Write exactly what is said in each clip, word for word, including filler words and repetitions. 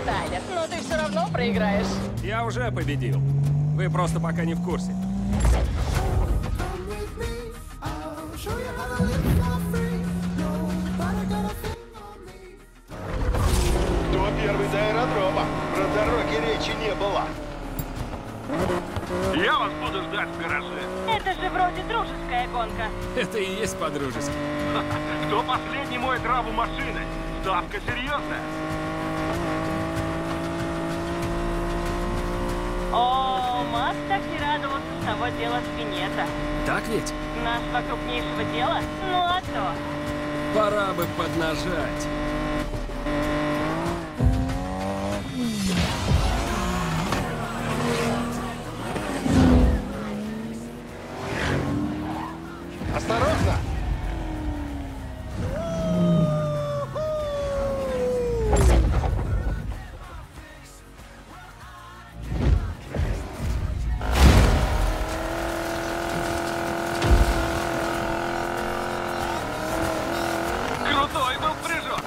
Тайлер, но ты все равно проиграешь. Я уже победил. Вы просто пока не в курсе. Кто первый до аэродрома? Про дороги речи не было. Я вас буду ждать в гараже. Это же вроде дружеская гонка. Это и есть по-дружески. Кто последний моет раму машины? Ставка серьезная. О, Макс так не радовался с того дела с Винета. Так ведь? Нашего крупнейшего дела? Ну а то. Пора бы поднажать. Осторожно! Крутой был прыжок.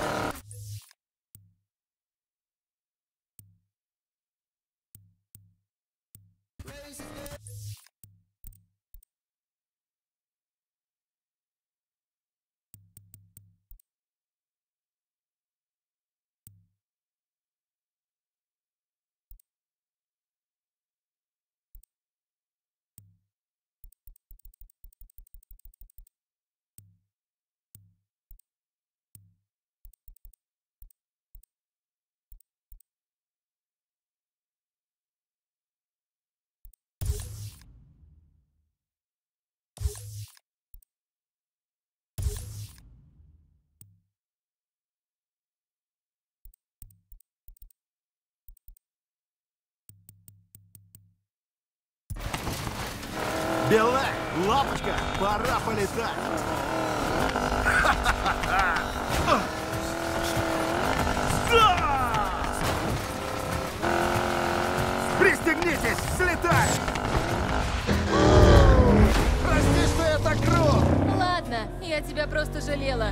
Белла, лапочка, пора полетать. Пристегнитесь, слетай! Прости, что я так груб! Ладно, я тебя просто жалела.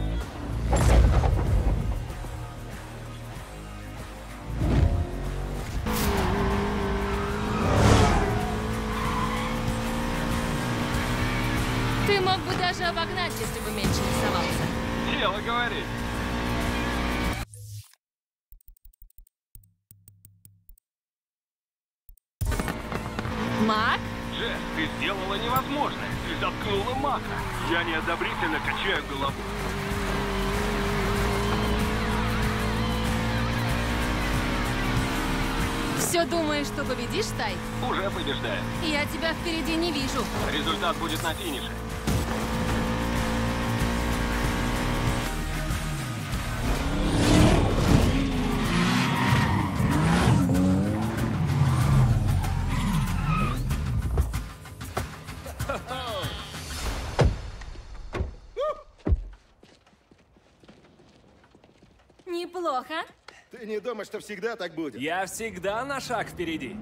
Ты мог бы даже обогнать, если бы меньше рисовался. Дело говорит. Мак? Джесс, ты сделала невозможное. Ты заткнула Мака. Я неодобрительно качаю головой. Все думаешь, что победишь, Тай? Уже побеждаю. Я тебя впереди не вижу. Результат будет на финише. Неплохо. Ты не думаешь, что всегда так будет? Я всегда на шаг впереди.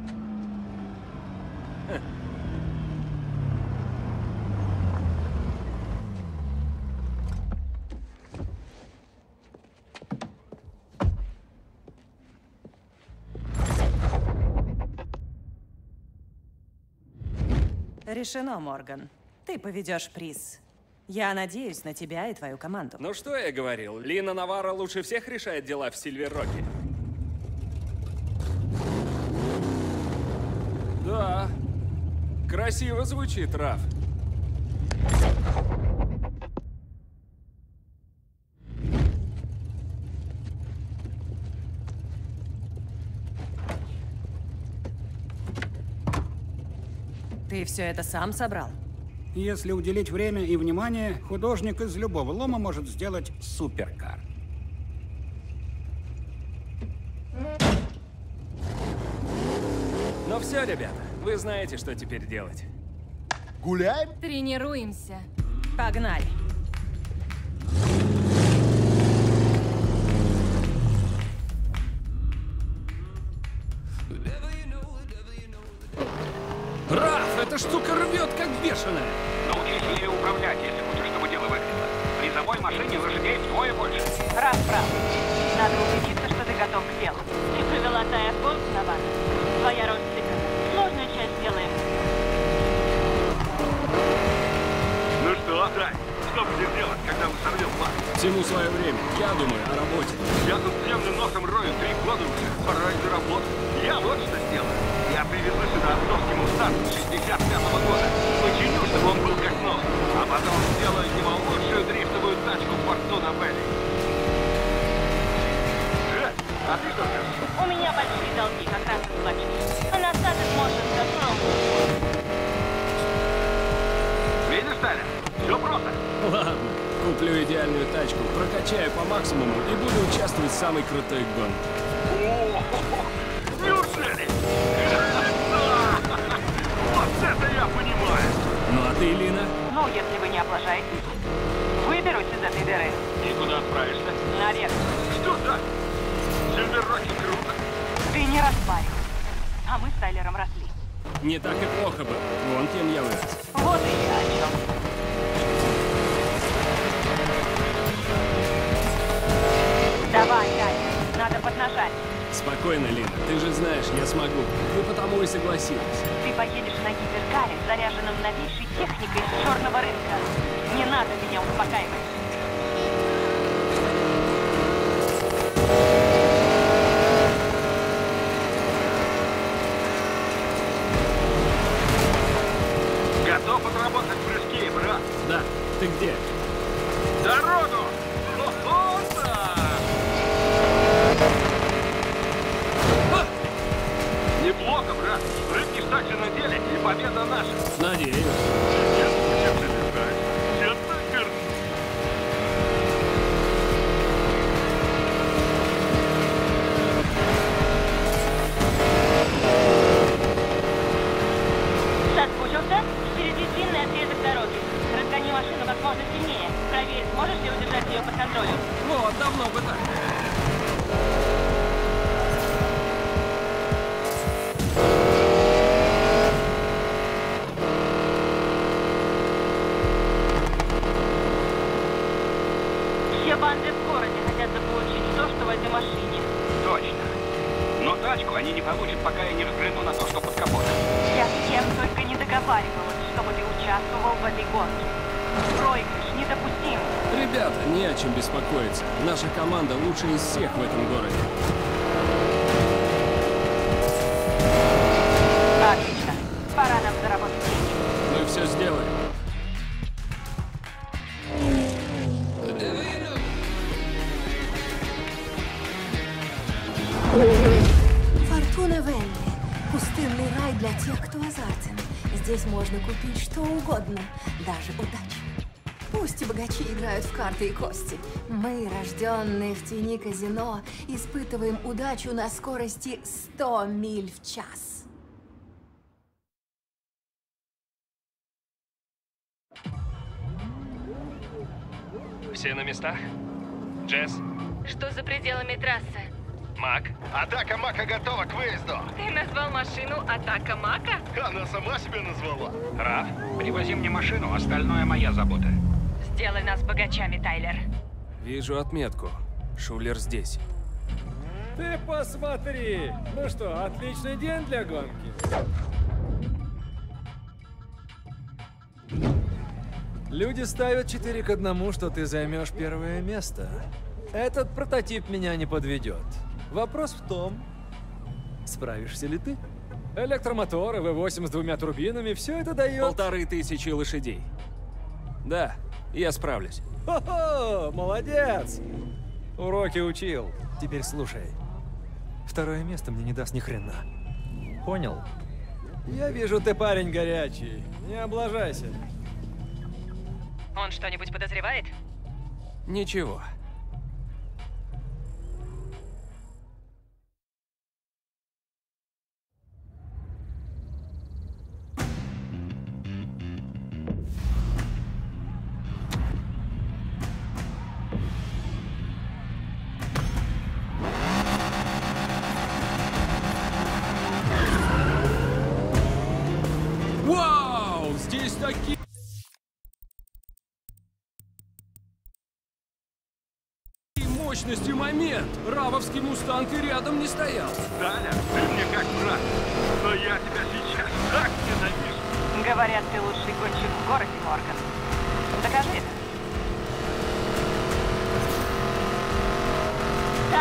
Решено, Морган. Ты поведешь приз. Я надеюсь на тебя и твою команду. Ну что я говорил, Лина Наварро лучше всех решает дела в Сильвер-Роке. Да, красиво звучит, Раф. Ты все это сам собрал? Если уделить время и внимание, художник из любого лома может сделать суперкар. Ну все, ребята, вы знаете, что теперь делать. Гуляем? Тренируемся. Погнали. Раф, эта штука рвет, как бешеная. Научись ею управлять, если хочешь, чтобы дело выгорело. В призовой машине лошадей вдвое больше. Раз, прав. Надо убедиться, что ты готов к делу. я думаю о работе. Я тут темным носом рою три года уже. Пора и заработать. Я вот что сделаю. Я привезу сюда отцовский мустанг шестьдесят пятого года. Починю, чтобы он был как новый. А потом сделаю из него лучшую дрифтовую тачку Фортуна Белли. Э, а ты что скажешь? У меня большие долги, как раз заплачу. А на остаток может засунуть. Видишь, Таля? Все просто. Ладно, куплю идеальную тачку, прокачаю по максимуму и буду участвовать в самой крутой гонке. О, неужели? Вот это я понимаю. Ну а ты, Лина? Ну, если вы не облажаетесь, выберусь из этой дыры. И куда отправишься? Наверх. Что так? Сильверроки круто. Ты не распаривайся. А мы с Тайлером росли. Не так и плохо было. Вон кем я вырос. Вот и я о чем. Давай, Тайлер, надо поднажать. Спокойно, Лина, ты же знаешь, я смогу. Ты потому и согласилась. Ты поедешь на гиперкаре, заряженном новейшей техникой с черного рынка. Не надо меня успокаивать. Готов отработать прыжки, брат? Да, ты где? Дорогу! О, да! Неплохо, брат. Прыгнешь так же на деле, и победа наша. Надеюсь. Нет, чем ты мешаешь? Все так верно. Соскучился? Впереди длинный отрезок дороги. Разгони машину как можно сильнее. Проверь, сможешь ли удержать ее под контролем. Вот, давно бы так. Все банды в городе хотят заполучить то, что в этой машине. Точно. Но тачку они не получат, пока я не взгляну на то, что под капотом. Я с кем только не договаривалась, чтобы ты участвовал в этой гонке. Проигрыш недопустим. Ребята, не о чем беспокоиться. Наша команда лучшая из всех в этом городе. Отлично. Пора нам заработать деньги. Мы все сделаем. Фортуна Велли. Пустынный рай для тех, кто азартен. Здесь можно купить что угодно, даже удачу. Пусть и богачи играют в карты и кости. Мы, рожденные в тени казино, испытываем удачу на скорости сто миль в час. Все на местах? Джесс? Что за пределами трассы? Мак? Атака Мака готова к выезду. Ты назвал машину «Атака Мака»? Она сама себя назвала. Раф, привози мне машину, остальное моя забота. Сделай нас богачами, Тайлер. Вижу отметку. Шулер здесь. Ты посмотри! Ну что, отличный день для гонки. Люди ставят четыре к одному, что ты займешь первое место. Этот прототип меня не подведет. Вопрос в том, справишься ли ты? Электромоторы, вэ восемь с двумя турбинами, все это дает... Полторы тысячи лошадей. Да, я справлюсь. Хо-хо, молодец! Уроки учил. Теперь слушай. Второе место мне не даст ни хрена. Понял? Я вижу, ты парень горячий. Не облажайся. Он что-нибудь подозревает? Ничего. Вау! Здесь такие... мощности момент! Равовский мустанг и рядом не стоял. Таля, ты мне как брат, но я тебя сейчас так ненавижу. Говорят, ты лучший гонщик в городе, Морган. Докажи это.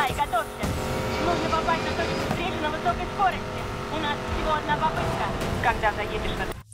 Давай, готовься. Нужно попасть на точку встречи на высокой скорости. У нас всего одна попытка. Когда заедешь в этот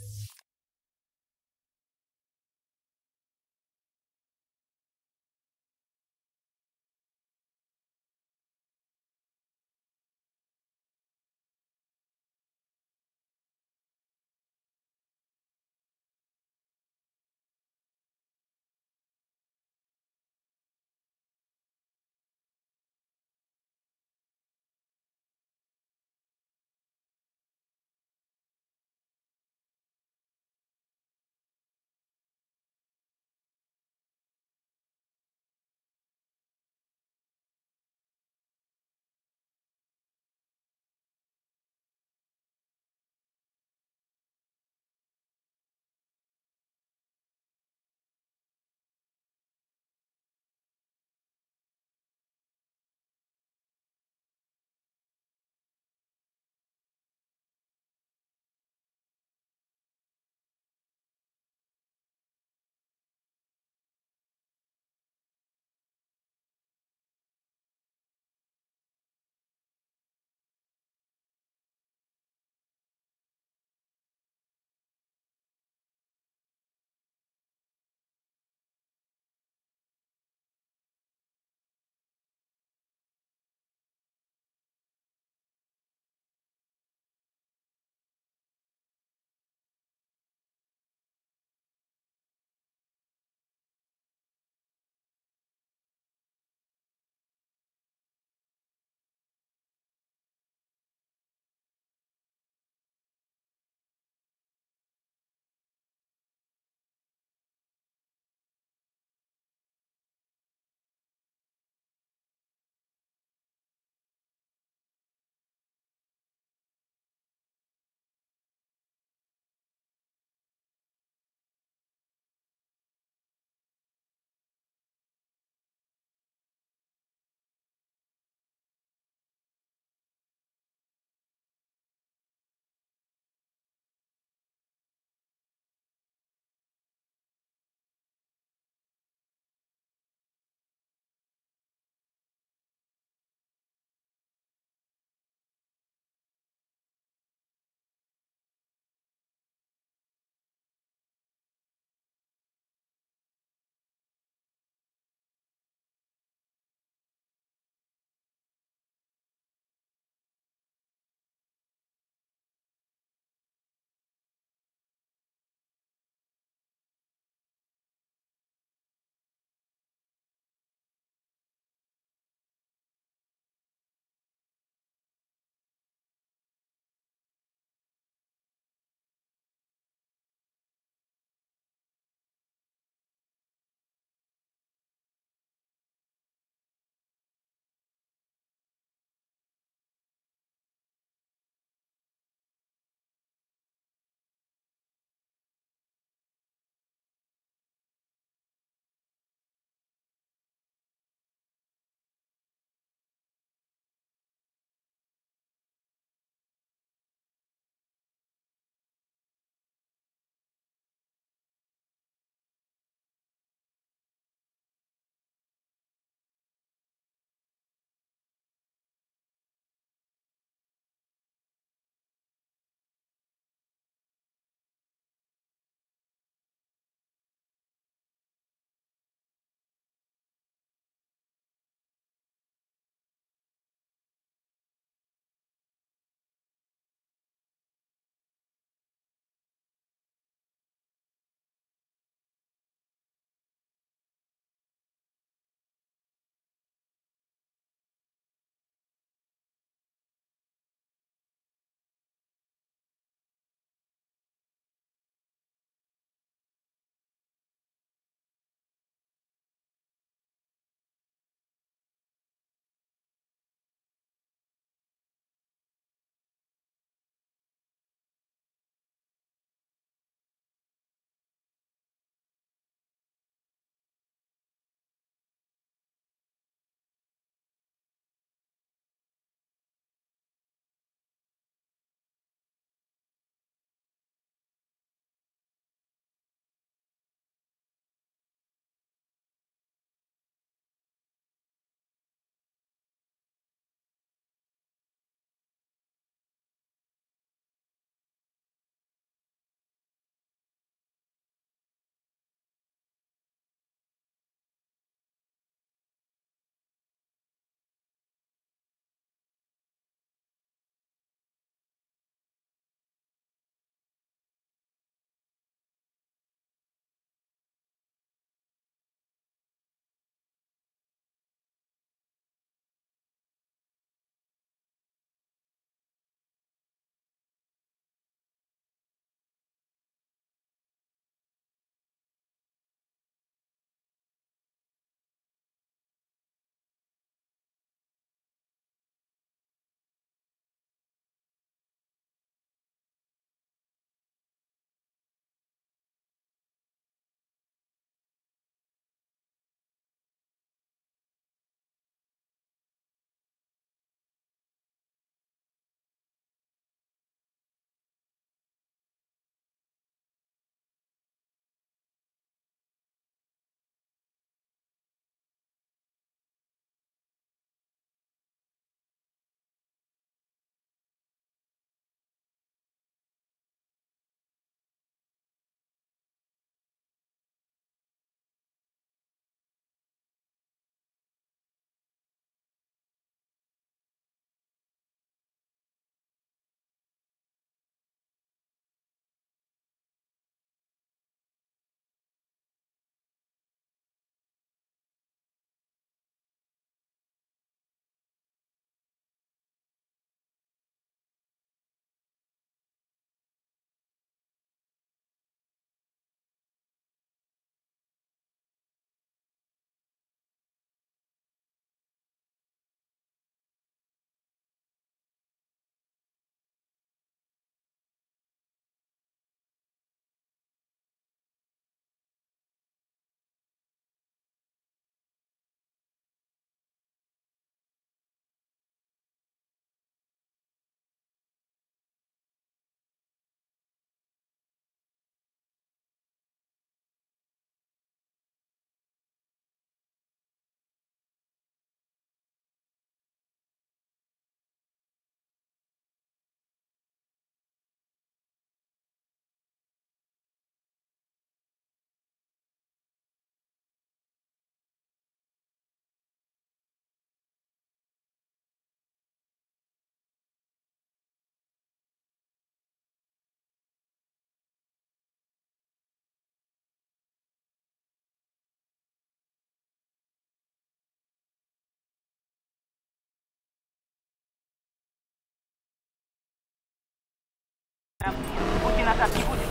Пути назад не будет.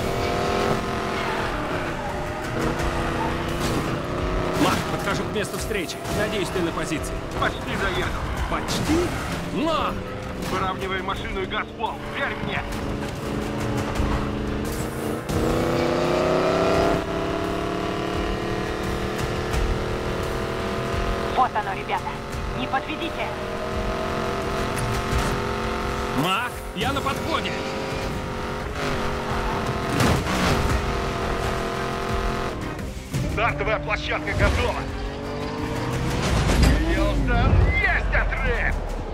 Мак, подхожу к месту встречи. Надеюсь, ты на позиции. Почти доехал. Почти? Мак! Выравнивай машину и газ в пол. Верь мне. Вот оно, ребята. Не подведите. Мак, я на подходе. Стартовая площадка готова. Хьюстон, есть отрыв!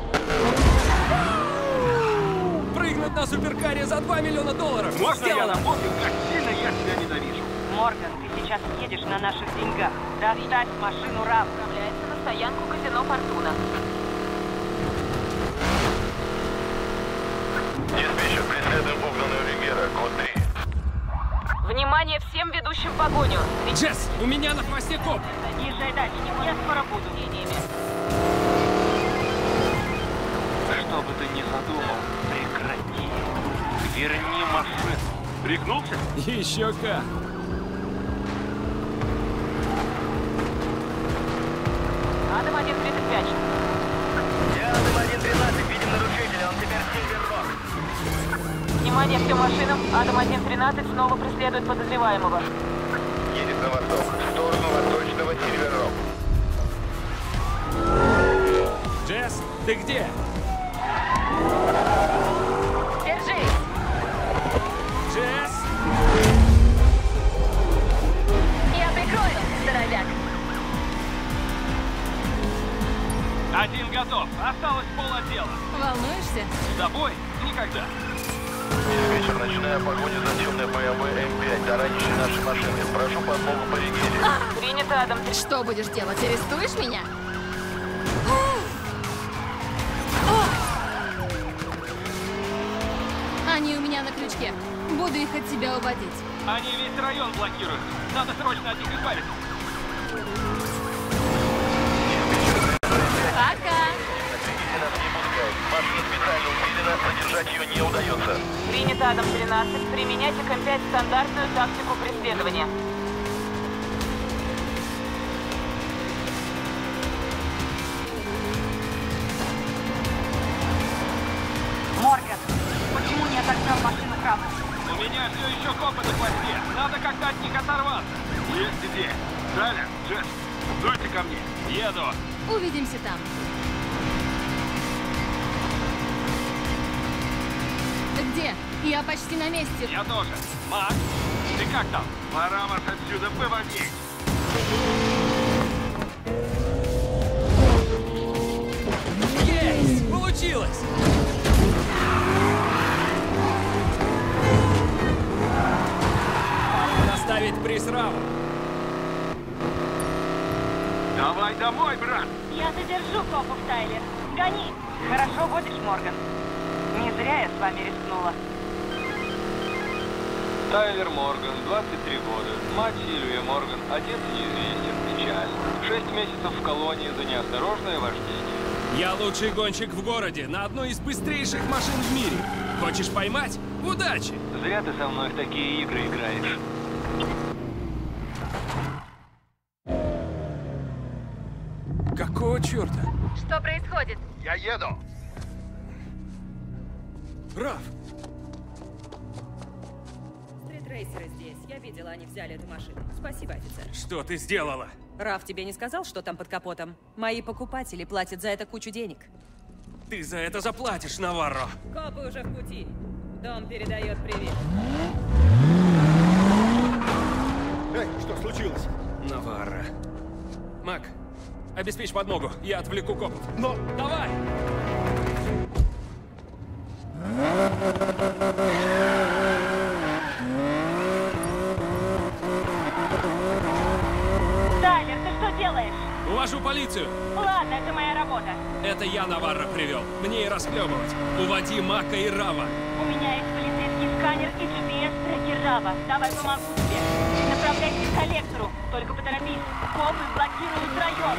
Прыгнуть на суперкаре за два миллиона долларов. Можно я Сделано. напомню, как сильно я тебя ненавижу? Морган, ты сейчас едешь на наших деньгах. Доставь машину Рав. Отправляется на стоянку казино «Фортуна». Диспетчер, преследуем пугного Вегера, код три. Внимание всем ведущим в погоню! Джесс, у меня на хвосте коп. Езжай дальше, я скоро буду. Что бы ты ни задумал, прекрати. Верни машину. Рехнулся? Еще как. Адам один тридцать пять. Я Адам один тринадцать, видим нарушителя, он теперь Сильвер-Рок. Внимание всем машинам! Адам один тринадцать снова преследует подозреваемого. Едет на восток, в сторону восточного Сильвер-Рок. Джесс, ты где? Держись! Джесс! Я прикрою, здоровяк! Один готов. Осталось полотдела. Волнуешься? С тобой? Никогда. Диспетчер, начиная погоню за темной бэ эм вэ эм пять, таранищей нашей машины. Прошу подмогу по Регере. Принято, Адам. Что будешь делать? Арестуешь меня? Они у меня на крючке. Буду их от тебя уводить. Они весь район блокируют. Надо срочно от них избавиться. Пока! Регере нас не пускает. Машина специально усилена, задержать ее не удается. Принято, Адам тринадцать. Применяйте к эм пять стандартную тактику преследования. Морган, почему не отогнал машину Рав? У меня все еще копы на хвосте. Надо как-то от них оторваться. Есть идея. Далее, Джесс, дуйте ко мне. Еду. Увидимся там. Ты где? Я почти на месте. Я тоже. Макс, ты как там? Пора вас отсюда выводить. Есть! Получилось! Доставить приз Раву. Давай домой, брат. Я задержу копов, Тайлер. Гони. Хорошо водишь, Морган. Не зря я с вами рискнула. Тайлер Морган, двадцать три года. Мать Сильвия Морган, отец неизвестен, печаль. Шесть месяцев в колонии за неосторожное вождение. Я лучший гонщик в городе, на одной из быстрейших машин в мире. Хочешь поймать? Удачи! Зря ты со мной в такие игры играешь. Какого черта? Что происходит? Я еду. Раф! Стритрейсеры здесь. Я видела, они взяли эту машину. Спасибо, офицер. Что ты сделала? Раф тебе не сказал, что там под капотом? Мои покупатели платят за это кучу денег. Ты за это заплатишь, Наварро. Копы уже в пути. Дом передает привет. Эй, что случилось? Наварро. Мак, обеспечь подмогу. Я отвлеку копов. Но... Давай! Тайлер, ты что делаешь? Увожу полицию. Ладно, это моя работа. Это я Наварро привел. Мне и расхлебывать. Уводи Мака и Рава. У меня есть полицейский сканер и джи пи эс-трекер Рава. Давай помогу тебе. Направляйся к коллектору. Только поторопись. Копы блокируют район.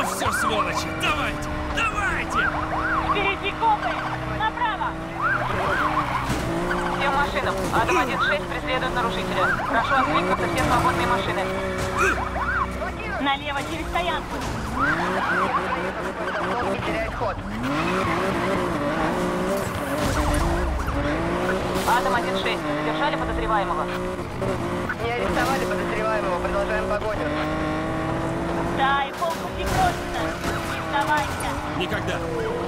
вот все, сволочи! Давайте! Давайте! Впереди копы! Направо! Всем машинам. Адам один шесть преследует нарушителя. Прошу откликнуться все свободные машины. Налево через стоянку. Теряет ход. Адам один шесть. Задержали подозреваемого. Не арестовали подозреваемого. Продолжаем погоню. Да, и полпути просится. Не сдавайся. Никогда.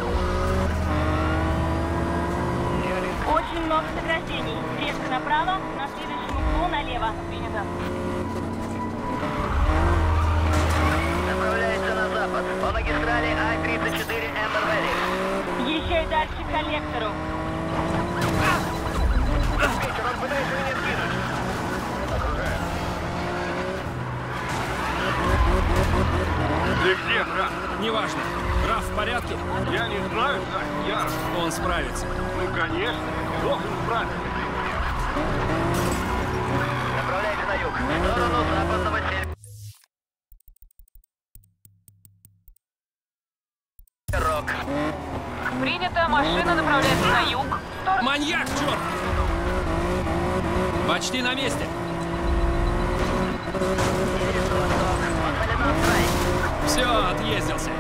Очень много сокращений. Резко направо, на следующем углу налево. Принято. Направляется на запад. По магистрали А тридцать четыре Эмбер Вэлли. Езжай дальше к коллектору. Диспетчер, он пытается меня сдвинуть. Окружаем. Ты где, Раф? Неважно. Раф в порядке? Я не знаю, да, я... Он справится. Ну, конечно, должен справиться. Направляйся на юг. В сторону западного севера. Рок. Принято. Машина направляется на юг. В сторону- Маньяк, черт! Почти на месте. Все, отъездился.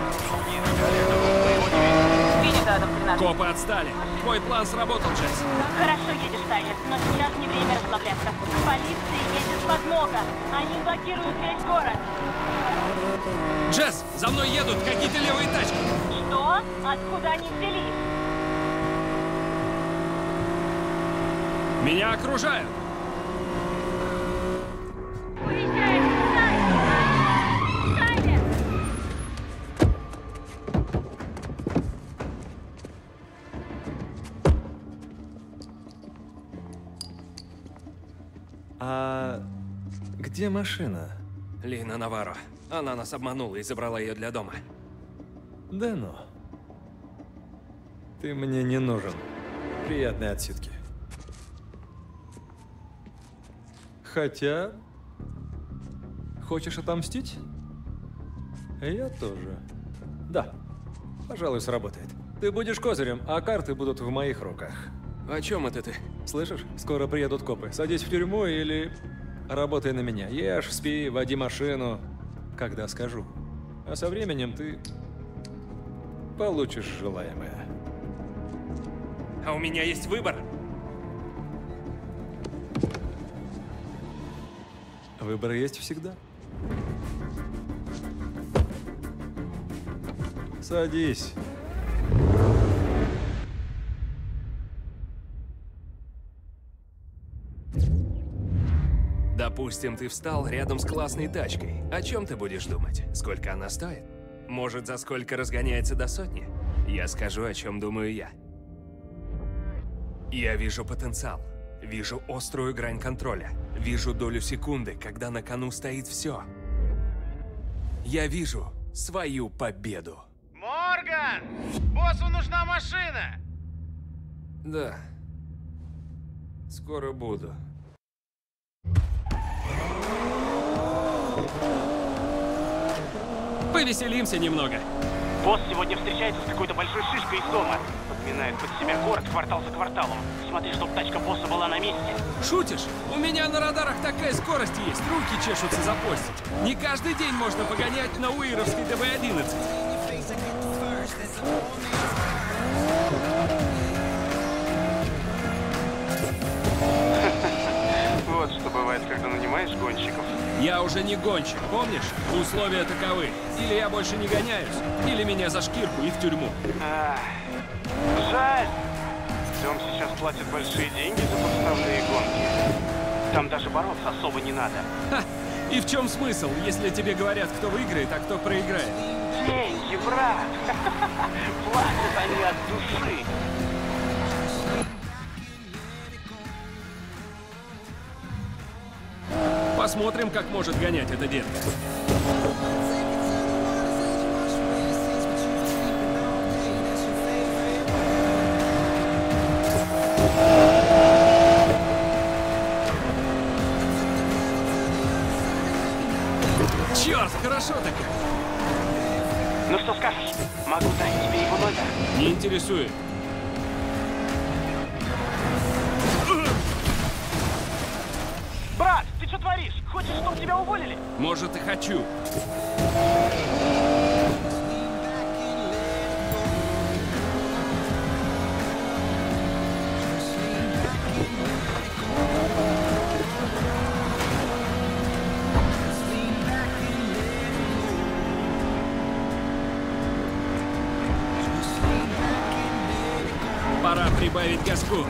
Принято, Адам тринадцать. Копы отстали. Мой план сработал, Джесс. Хорошо едешь, Тайлер, но сейчас не время расслабляться. К полиции едет подмога. Они блокируют весь город. Джесс, за мной едут какие-то левые тачки. Что? Откуда они взялись? Меня окружают. Уезжай, Тайлер! Тайлер! А где машина? Лина Наварро. Она нас обманула и забрала ее для дома. Да ну. Ты мне не нужен. Приятной отсидки. Хотя... Хочешь отомстить? Я тоже. Да. Пожалуй, сработает. Ты будешь козырем, а карты будут в моих руках. О чем это ты? Слышишь? Скоро приедут копы. Садись в тюрьму или... Работай на меня. Ешь, спи, води машину, когда скажу. А со временем ты... получишь желаемое. А у меня есть выбор. Выбор есть всегда. Садись. Допустим, ты встал рядом с классной тачкой. О чем ты будешь думать? Сколько она стоит? Может, за сколько разгоняется до сотни? Я скажу, о чем думаю я. Я вижу потенциал. Вижу острую грань контроля. Вижу долю секунды, когда на кону стоит все. Я вижу свою победу. Морган! Боссу нужна машина! Да. Скоро буду. Повеселимся немного. Босс сегодня встречается с какой-то большой шишкой из дома. Подминает под себя город квартал за кварталом. Смотри, чтоб тачка босса была на месте. Шутишь? У меня на радарах такая скорость есть, руки чешутся запостить. Не каждый день можно погонять на Уировской дэ бэ одиннадцать. Вот что бывает, когда нанимаешь гонщиков. Я уже не гонщик, помнишь? Условия таковы. Или я больше не гоняюсь, или меня за шкирку и в тюрьму. Ах, жаль. Дом сейчас платит большие деньги за подставные гонки. Там даже бороться особо не надо. Ха! И в чем смысл, если тебе говорят, кто выиграет, а кто проиграет? Деньги, брат. Платят они от души. Посмотрим, как может гонять эта детка. Черт, хорошо так. Ну что скажешь? Могу дать тебе его номер. Не интересует. Брат, ты что творишь? Хочешь, чтобы тебя уволили? Может, и хочу. Пора прибавить газку.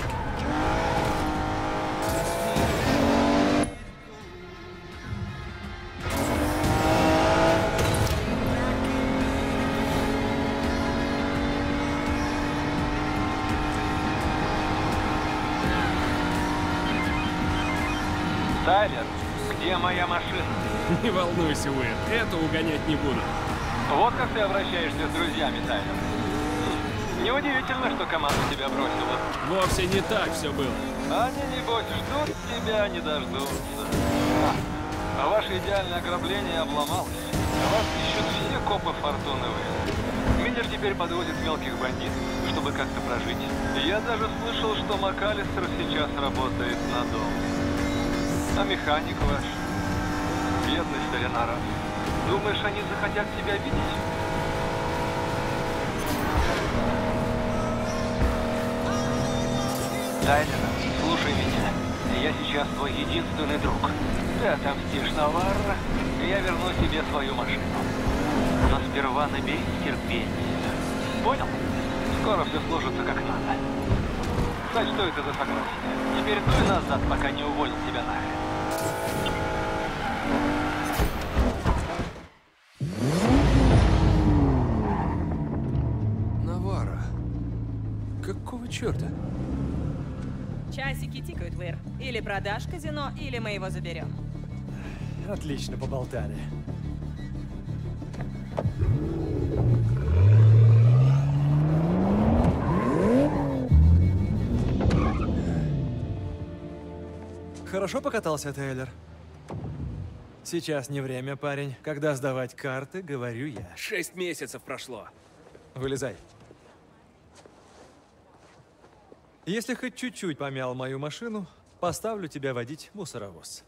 Тайлер, где моя машина? Не волнуйся, Уэйн, это угонять не буду. Вот как ты обращаешься с друзьями, Тайлер. Хм, неудивительно, что команда тебя бросила. Вовсе не так все было. Они, небось, ждут тебя, не дождутся. А ваше идеальное ограбление обломалось. Вас ищут все копы Фортуны Вэлли. Миллер теперь подвозит мелких бандитов, чтобы как-то прожить. Я даже слышал, что МакАлистер сейчас работает на дом. А механик ваш? Бедный старина Раф. Думаешь, они захотят тебя видеть? Тайлер, слушай меня. Я сейчас твой единственный друг. Ты отомстишь Наварро, и я верну тебе свою машину. Но сперва наберись терпения. Понял? Скоро все сложится как надо. Кстати, что это за согласие? Теперь дуй назад, пока не уволил тебя нахрен. Наварро. Какого черта? Часики тикают, Вэр. Или продашь казино, или мы его заберем. Отлично поболтали. Хорошо покатался, Тейлор? Сейчас не время, парень. Когда сдавать карты, говорю я. Шесть месяцев прошло. Вылезай. Если хоть чуть-чуть помял мою машину, поставлю тебя водить мусоровоз.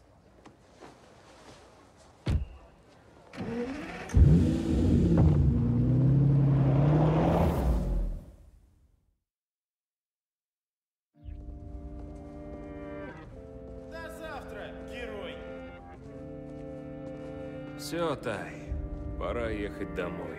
До завтра, герой! Все, Тай. Пора ехать домой.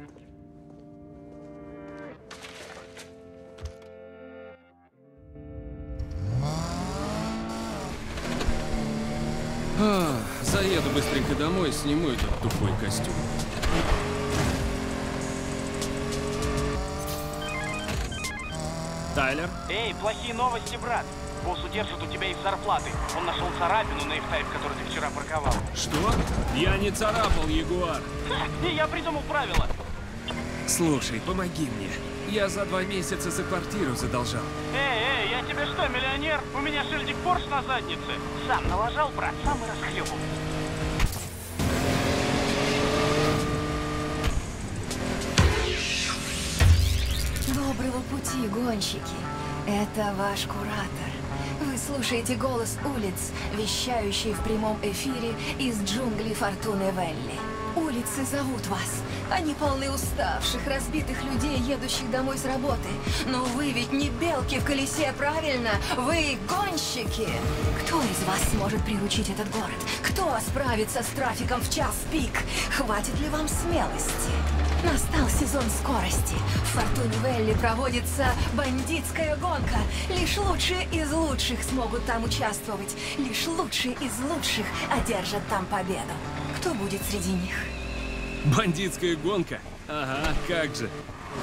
А, заеду быстренько домой и сниму этот тупой костюм. Тайлер? Эй, плохие новости, брат. Босс удержит у тебя из зарплаты. Он нашел царапину на эф пять, которую ты вчера парковал. Что? Я не царапал Ягуар. Ха, и я придумал правила. Слушай, помоги мне. Я за два месяца за квартиру задолжал. Эй, эй, я тебе что, миллионер? У меня шильдик Порш на заднице. Сам налажал, брат, сам и расхлебал. Доброго пути, гонщики. Это ваш куратор. Вы слушаете голос улиц, вещающий в прямом эфире из джунглей Фортуны Вэлли. Улицы зовут вас. Они полны уставших, разбитых людей, едущих домой с работы. Но вы ведь не белки в колесе, правильно? Вы гонщики. Кто из вас сможет приручить этот город? Кто справится с трафиком в час пик? Хватит ли вам смелости? Настал сезон скорости. В Фортуне Вэлли проводится бандитская гонка. Лишь лучшие из лучших смогут там участвовать. Лишь лучшие из лучших одержат там победу. Кто будет среди них? Бандитская гонка? Ага, как же.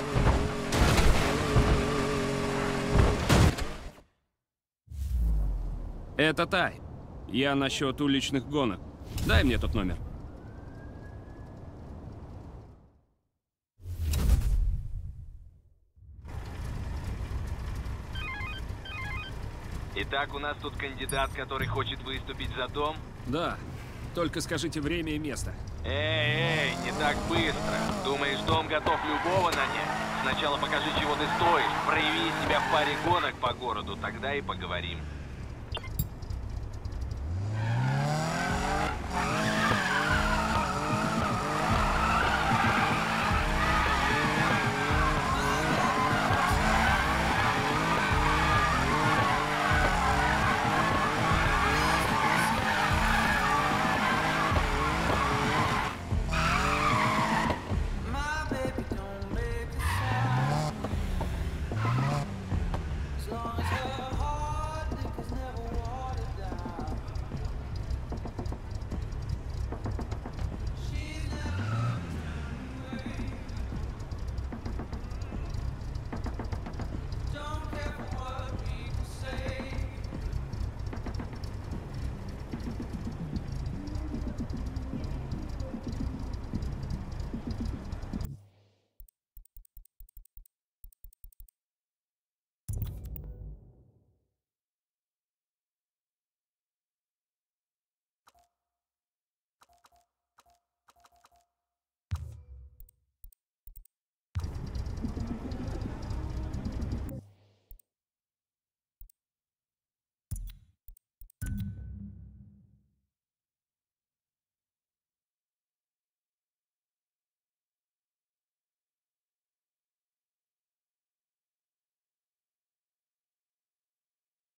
Это Тай. Я насчет уличных гонок. Дай мне тот номер. Итак, у нас тут кандидат, который хочет выступить за дом. Да. Только скажите время и место. Эй, эй, не так быстро. Думаешь, дом готов любого нанять? Сначала покажи, чего ты стоишь. Прояви себя в паре гонок по городу, тогда и поговорим.